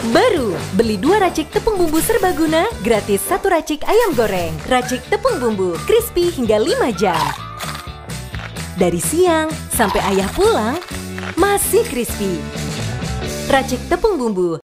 Baru, beli 2 racik tepung bumbu serbaguna, gratis 1 racik ayam goreng. Racik tepung bumbu, crispy hingga 5 jam. Dari siang sampai ayah pulang, masih crispy. Racik tepung bumbu.